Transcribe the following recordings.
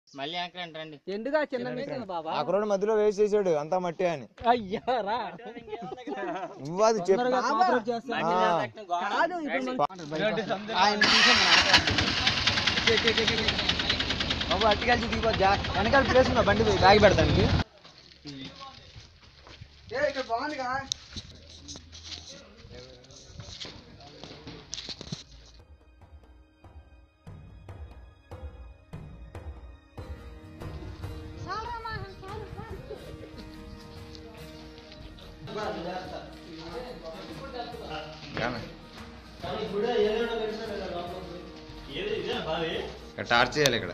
మళ్ళీ అక్కడ రండి. ఎందుగా చిన్న మీటర్ బాబా ఆ రోడ్డు మధ్యలో వేస్ట్ చేసాడు అంతా మట్టి అని. అయ్యారా నువ్వు అది చెప్పు. బాబు అట్టికెళ్ళి దిగిపోద్దా వెనకాల ప్లేస్ ఉందా బండి బ్యాగ్ పెడతానికి. ఇక్కడ బాగుందిగా టార్చ్ చేయాలి ఇక్కడ.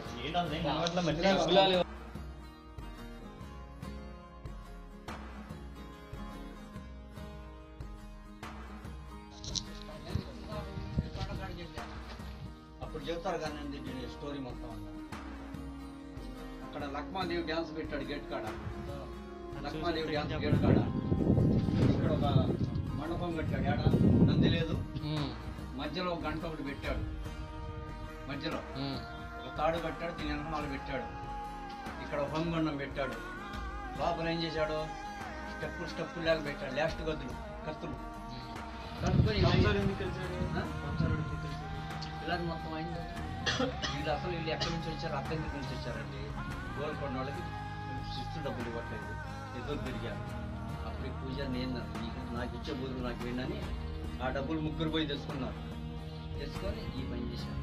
అప్పుడు చెప్తారు కానీ స్టోరీ మొత్తం అక్కడ లక్మాదేవి డ్యాన్స్ పెట్టాడు గేట్ కాడ. లక్మాదేవి డ్యాన్స్ గేట్ కాడ ఇక్కడ ఒక మండపం పెట్టాడు. ఏడ నంది లేదు, మధ్యలో ఒక గంట ఒకటి పెట్టాడు. మధ్యలో ఒక తాడు పెట్టాడు, దీని వెనకమాలు పెట్టాడు. ఇక్కడ హోమగుండం పెట్టాడు. లోపల ఏం చేశాడు, స్టెప్పులు లేక పెట్టాడు. లాస్ట్ గదులు కత్తులు కలుపుకొని ఇలా మొత్తం అయింది. వీళ్ళు అసలు వీళ్ళు ఎక్కడి నుంచి వచ్చారు, అద్దెంటి నుంచి వచ్చారండి. గోల్కొండ వాళ్ళకి శిస్తు డబ్బులు ఇవ్వట్లేదు, ఎదురు తిరిగారు. అప్పుడు పూజ నేను నాకు ఇచ్చే బదులు నాకు విన్నని ఆ డబ్బులు ముగ్గురు పోయి తెచ్చుకున్నారు. తెచ్చుకొని ఈ పని చేశారు.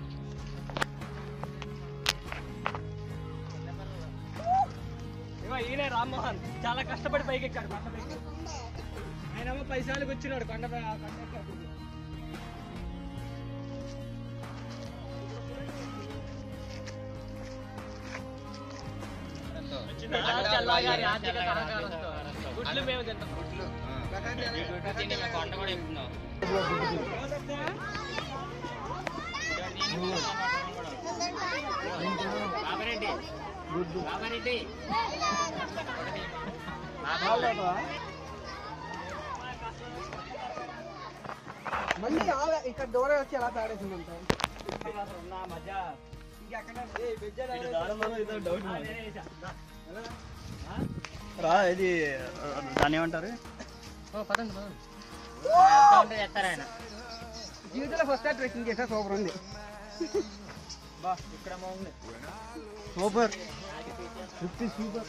ఈయనే రామ్మోహన్ చాలా కష్టపడి పైకి ఎక్కాడు. ఆయనేమో పైసలకి వచ్చినాడు కొండ గుడ్లు మేము తింటాం. కొండ కూడా ఎక్కుతున్నాం. బాబారెడ్డి బాబారెడ్డి మళ్ళీ ఇక్కడ దూరం వచ్చి ఎలా పాడేసింది రా. ఇది దాన్ని ఏమంటారు, జీవితంలో ఫస్ట్ టైం ట్రెక్కింగ్ చేసా. సూపర్ ఉంది. ఇక్కడ సూపర్ సూపర్.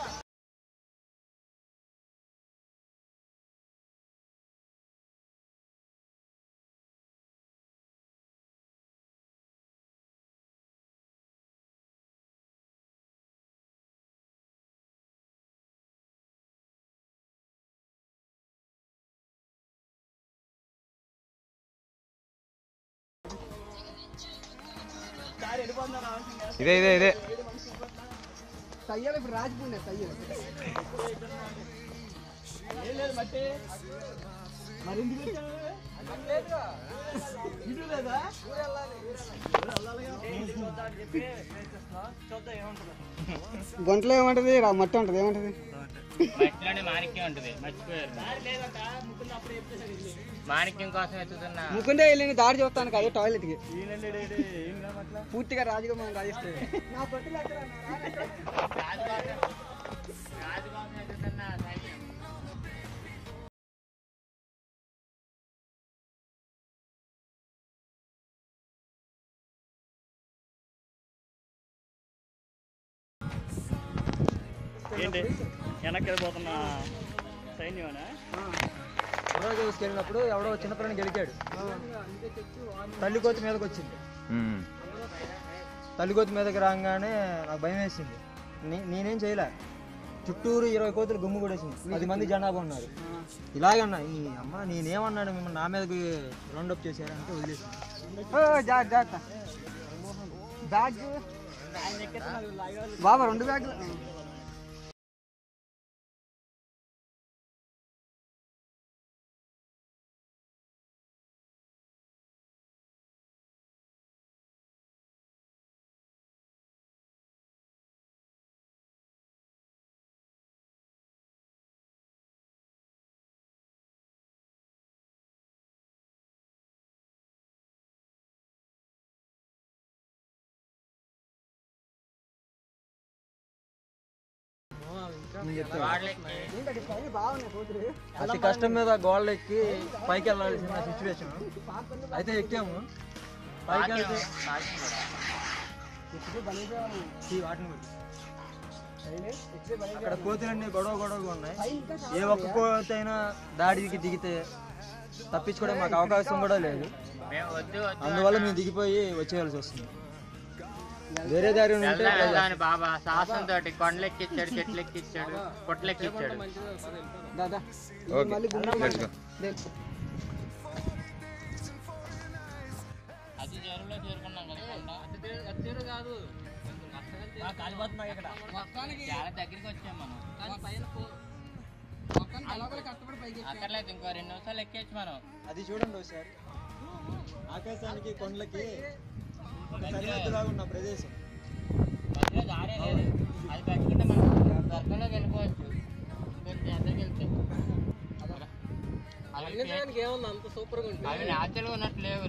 ఇదే ఇదే ఇదే తయ్యాలి. ఇప్పుడు రాజపూర్ తయ్యాలి. ఏం లేదు మట్టి మరి ఎందుకు ఇటు లేదా గొంటలో ఏమంటది, మట్టి ఉంటది. ఏమంటది మట్టిలోనే మాణిక్యం ఉంటుంది. మర్చిపోయారు. మాణిక్యం కోసం ఎత్తుతున్నా. ముకుందే వెళ్ళిన దారి చూస్తాను అదే టాయిలెట్ కి పూర్తిగా రాజుగా మనం రాజిస్తే ఏంటి వెనక్కి వెళ్ళిపోతున్నా సైన్యమేనా? వెళ్ళినప్పుడు ఎవడో చిన్నపిల్లని గెలిచాడు. తల్లికోతి మీదకి వచ్చింది. తల్లికోతి మీదకి రాగానే నాకు భయం వేసింది. నేనేం చేయలే. చుట్టూరు 20 కోతులు గుమ్ము కొడేసింది. 10 మంది జనాభా ఉన్నారు. ఇలాగన్నా ఈ అమ్మ నేనేమన్నాడు, మిమ్మల్ని నా మీదకి రౌండప్ చేశారు అంటే వదిలేసింది. బ్యాగ్ బాబా 2 బ్యాగులు అతి కష్టం మీద గోడలు ఎక్కి పైకి వెళ్ళాల్సిన సిచ్యువేషన్ అయితే ఎక్కాము. పైకి వెళ్తే అక్కడ కోతులన్నీ గొడవగా ఉన్నాయి. ఏ ఒక్క కోతి అయినా దాడికి దిగితే తప్పించుకోవడం మాకు అవకాశం కూడా లేదు. అందువల్ల మేము దిగిపోయి వచ్చేయాల్సి వస్తుంది. వేరే దారి బాబా సాహసంతో కొండలెక్కిచ్చాడు, చెట్లు ఎక్కిచ్చాడు, పొట్లెక్కిచ్చాడు. అది చెరువులో చేరుకున్నాం కదా. కాదు చాలా దగ్గరికి వచ్చాం మనం. అక్కర్లేదు, ఇంకో 2 నిమిషాలు ఎక్కేచ్చు మనం. అది చూడండి ఒకసారి, ఆకాశానికి కొండలకి సరిహద్దులాగా ఉన్న ప్రదేశం. మధ్యలో దారే లేదు. అది పట్టుకుంటే మనం దర్శనంలోకి వెళ్ళిపోవచ్చు. దగ్గరికి వెళ్తే అంత సూపర్ గా ఉంటుంది. అవి న్యాచురల్ గా ఉన్నట్టు లేవు,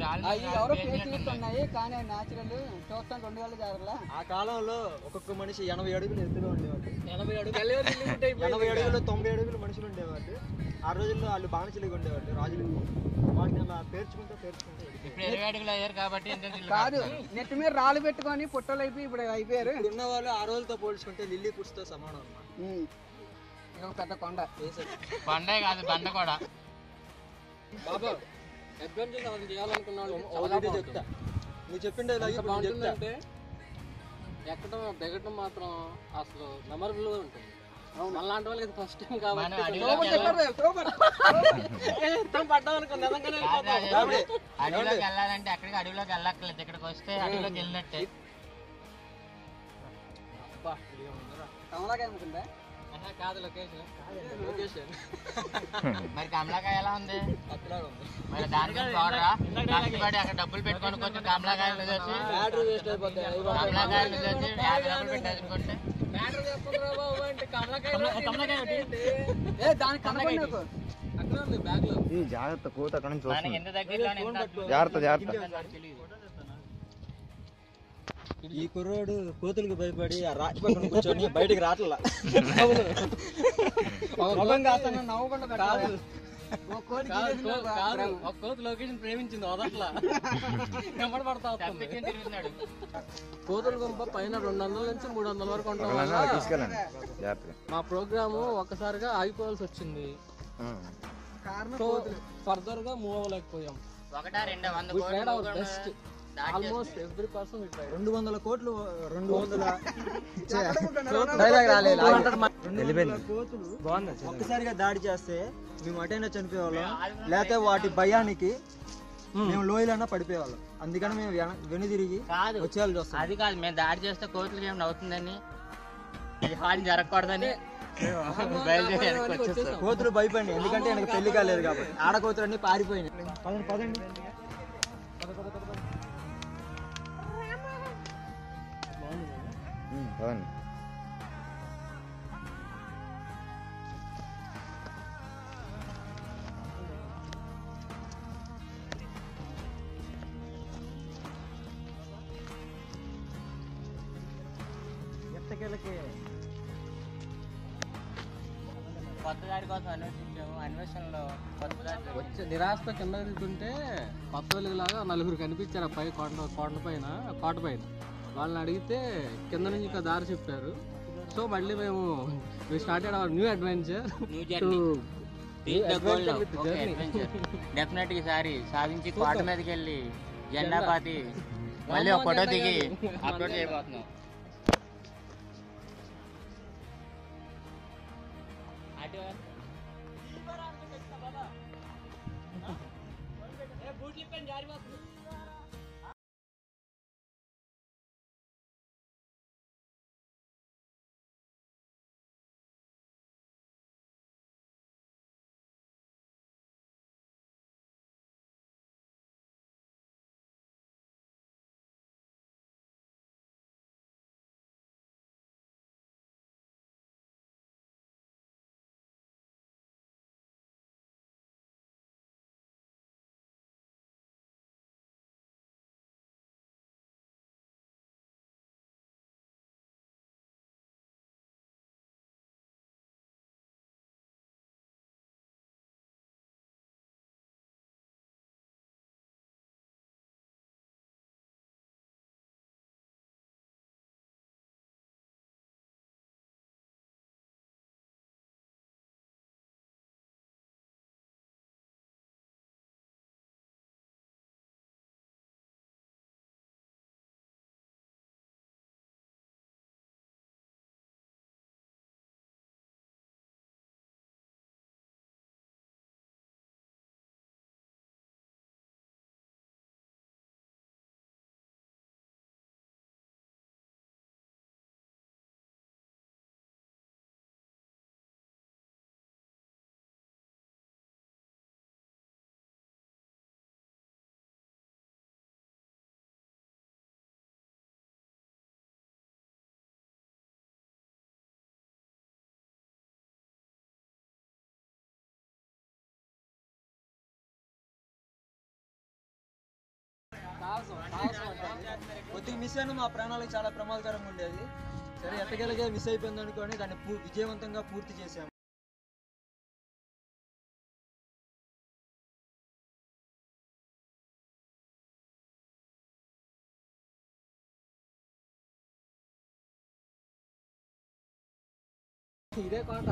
ఆ కాలంలో ఒక్కొక్క మనిషి 80 అడుగులు ఎత్తుగా ఉండేవాళ్ళు. 80 అడుగులు 90 అడుగులు మనుషులు ఉండేవాళ్ళు. ఆ రోజుల్లో వాళ్ళు బానిసలుగా ఉండేవాళ్ళు, రాజులు. వాటిని అలా పేర్చుకుంటూ ఇప్పుడు 20 అడుగులు అయ్యారు కాబట్టి కాదు, నెట్ మీద రాళ్ళు పెట్టుకొని పుట్టలు అయిపోయి ఇప్పుడు అయిపోయారు. ఉన్న వాళ్ళు ఆ రోజులతో పోల్చుకుంటే లిల్లీ పుట్స్ తో సమానం అన్నమాట. పెద్ద కొండ, కొండే కాదు బండ కూడా. బాబా అడ్వెంచర్ ఏమైనా చేయాలనుకున్నాడు చెప్తా, నువ్వు చెప్పిండే బాగుంటుందంటే ఎక్కడం దిగటం మాత్రం అసలు మెమరబుల్ గా ఉంటుంది. మనలాంటి వాళ్ళకి ఇది ఫస్ట్ టైం కాబట్టి పడ్డాం అనుకో నిజంగానే. అడవిలోకి వెళ్ళాలంటే అక్కడికి అడవిలోకి వెళ్ళక్కర్లేదు, ఇక్కడికి వస్తే అడవిలోకి వెళ్ళినట్టే. కమలాకాయ అనుకుందా? కాదు, లొకేషన్. మరి కమలాకాయ ఎలా ఉంది? మరి దానికి చూడరా, కష్టపడి అక్కడ డబ్బులు పెట్టుకొని కొంచెం కమలాకాయలు తెచ్చి కమలాకాయలు తెచ్చి 50 రూపాయలు పెట్టి అనుకుంటే జాగ్రత్త, కోత అక్కడ నుంచి మనకి ఎంత దగ్గరలో జాగ్రత్త. ఈ కుర్రోడు కోతులకు భయపడి ఆ రాచి పక్కన కూర్చొని బయటికి రాట్లా. కోతి లొకేషన్ ప్రేమించింది వదట్లా, వెంబడి పడతా. కోతుల గుంప పైన 200 నుంచి 300 వరకు ఉంటాం. మా ప్రోగ్రాము ఒక్కసారిగా ఆగిపోవాల్సి వచ్చింది. ఫర్దర్ గా మూవ్ అవ్వలేకపోయాం. బెస్ట్ ఆల్మోస్ట్ ఎవ్రీ పర్సన్ 200 కోట్లు 200 కోతులు ఒక్కసారిగా దాడి చేస్తే మేము అటైనా చనిపోయేవాళ్ళం, లేకపోతే వాటి భయానికి మేము లోయలన్నా పడిపోయేవాళ్ళం. అందుకని మేము వెనుదిరిగి వచ్చేయాల్సి వస్తుంది. అది కాదు, మేము దాడి చేస్తే కోతులకి ఏమైనా అవుతుందని, హాని జరగకూడదని కోతులు భయపడి, ఎందుకంటే எனக்கு పెళ్లి కాలేదు కాబట్టి. ఆడకోతులు అన్ని పారిపోయినాయి. పదండి. కొత్త దారి కోసం అన్వేషించాము. అన్వేషణలో కొత్త దారి వచ్చే నిరాశతో కింద దిగుతుంటే కొత్త వెలుగులాగా 4 కనిపించారు ఆ పై కోట పైన. వాళ్ళని అడిగితే కింద నుంచి ఇంకా దారి చెప్పారు. సో మళ్ళీ మేము started our new adventure. Definite ఈసారి సాధించి కోట మీదకి వెళ్ళి జెండా పాతి మళ్ళీ ఒక ఫోటో దిగి అప్లోడ్ చేయబోతున్నాం. కొద్దిగా మిస్ అయినా మా ప్రాణాలకు చాలా ప్రమాదకరంగా ఉండేది. సరే ఎట్టగెలగే మిస్ అయిపోయింది అనుకోని దాన్ని విజయవంతంగా పూర్తి చేశాము. ఇదే కోట.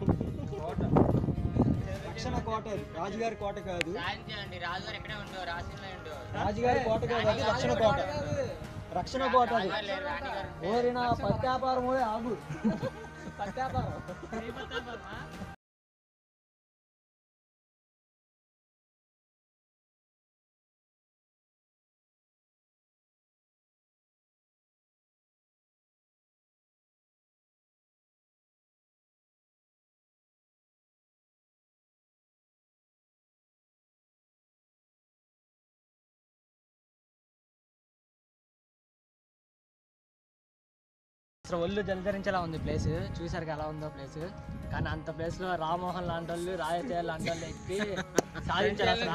రక్షణ కోట, రాజుగారి కోట కాదు. రాజుగారు ఎక్కడే ఉండవు, రాజులో ఉండవు. రాజుగారి కోట కాదు, అది రక్షణ కోట. రక్షణ కోట అది. ఓరిన పత్యాపారం ఆగు. పత్యాపారం అసలు ఒళ్ళు జలధరించేలా ఉంది ప్లేస్. చూసారు ఎలా ఉందో ప్లేస్. కానీ అంత ప్లేస్ లో రామ్మోహన్ లాంటి వాళ్ళు, రాజచేయ లాంటి వాళ్ళు ఎక్కి సాధించారు అసలు.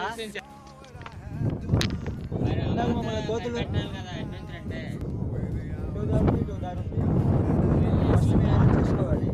మమ్మల్ని కోతులు పెట్టాలి కదా అడ్వెంచర్ అంటే. ఇటు దారి ఉంది. ఫస్ట్ మీరు చూసుకోవాలి.